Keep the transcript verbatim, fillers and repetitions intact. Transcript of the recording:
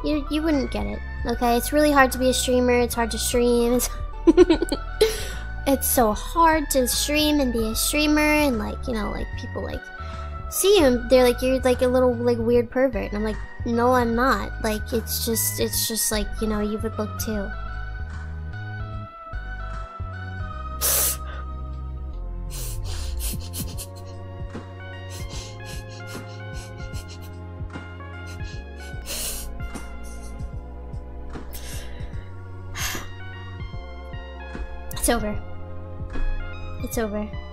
You you wouldn't get it. Okay, it's really hard to be a streamer. It's hard to stream. It's, it's so hard to stream and be a streamer, and like you know, like people like see you and they're like you're like a little like weird pervert, and I'm like, no, I'm not. Like it's just it's just like you know you would look too. It's over. It's over.